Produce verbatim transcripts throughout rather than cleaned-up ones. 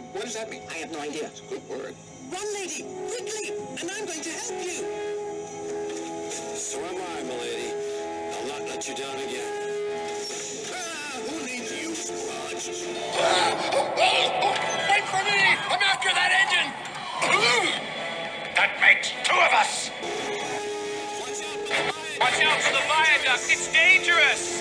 What does that mean? I have no idea. It's a good word. Run, lady, quickly, and I'm going to help you. So am I, milady. I'll not let you down again. Ah, who needs you, Squatch? Wait for me! I'm after that engine! That makes two of us! Watch out for the viaduct! It's dangerous!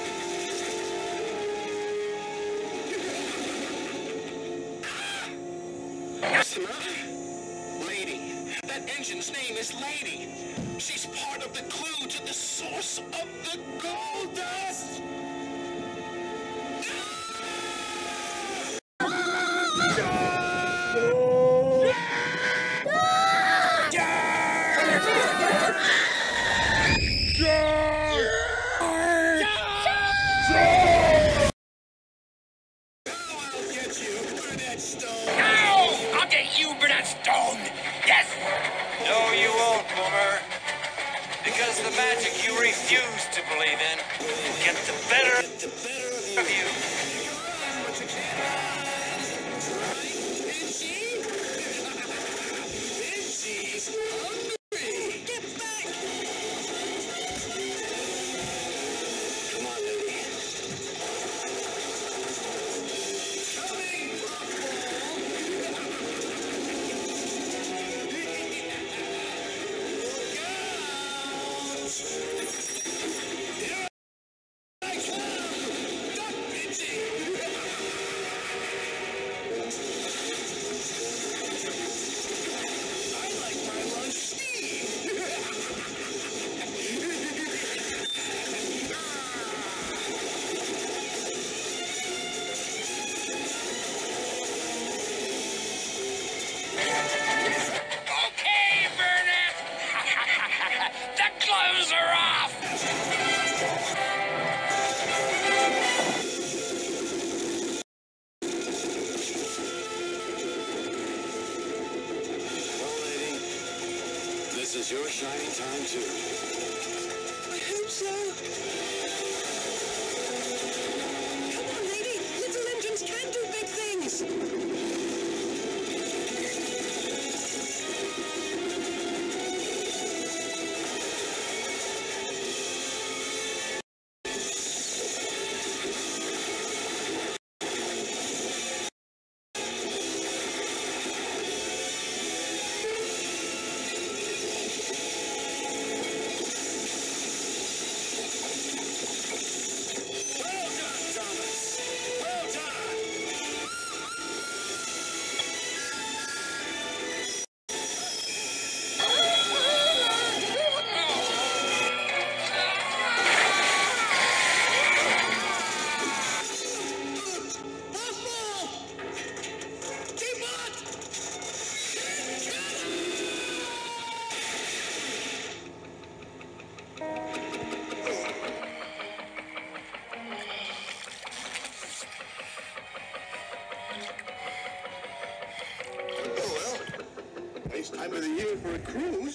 What's the matter? Lady. That engine's name is Lady. She's part of the clue to the source of the gold dust! No, you won't, Boomer. Because the magic you refuse to believe in will get the better of you. Get back! Come on, lady. Coming! This is your shining time, too. I hope so. Come on, lady. Little engines can do big things. Time of the year for a cruise.